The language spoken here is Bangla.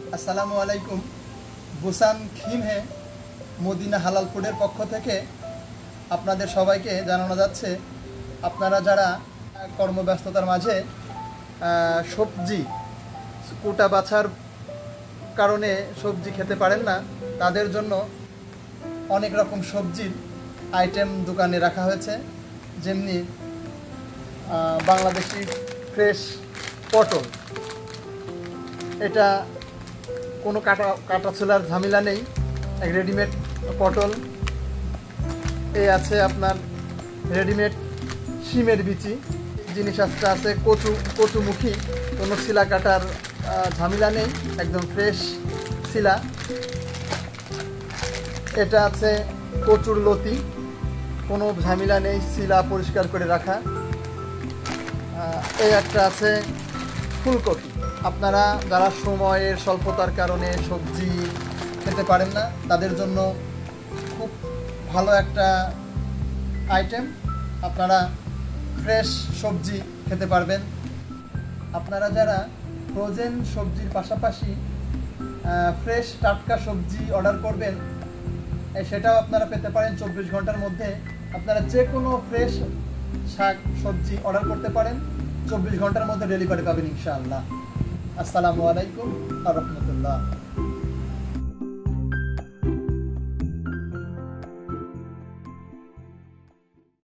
আসসালামু আলাইকুম। বুসান খিমহে মদিনা হালাল ফুডের পক্ষ থেকে আপনাদের সবাইকে জানানো যাচ্ছে, আপনারা যারা কর্মব্যস্ততার মাঝে সবজি কোটা বাছার কারণে সবজি খেতে পারেন না, তাদের জন্য অনেক রকম সবজির আইটেম দোকানে রাখা হয়েছে। যেমনি বাংলাদেশি ফ্রেশ পটল, এটা কোনো কাটা ছোলার ঝামেলা নেই, এক রেডিমেড পটল। আছে আপনার রেডিমেড শিমের বিচি জিনিস আছে কচুমুখী, কোনো শিলা কাটার ঝামেলা নেই, একদম ফ্রেশ শিলা। এটা আছে কচুর লতি, কোনো ঝামেলা নেই, শিলা পরিষ্কার করে রাখা। এই একটা আছে ফুলকপি। আপনারা যারা সময়ের স্বল্পতার কারণে সবজি খেতে পারেন না, তাদের জন্য খুব ভালো একটা আইটেম, আপনারা ফ্রেশ সবজি খেতে পারবেন। আপনারা যারা ফ্রোজেন সবজির পাশাপাশি ফ্রেশ টাটকা সবজি অর্ডার করবেন, সেটাও আপনারা পেতে পারেন 24 ঘন্টার মধ্যে। আপনারা যে কোনো ফ্রেশ শাক সবজি অর্ডার করতে পারেন, 24 ঘন্টার মধ্যে ডেলিভারি পাবেন ইনশাআল্লাহ। আসসালামু আলাইকুম ওয়া রাহমাতুল্লাহ।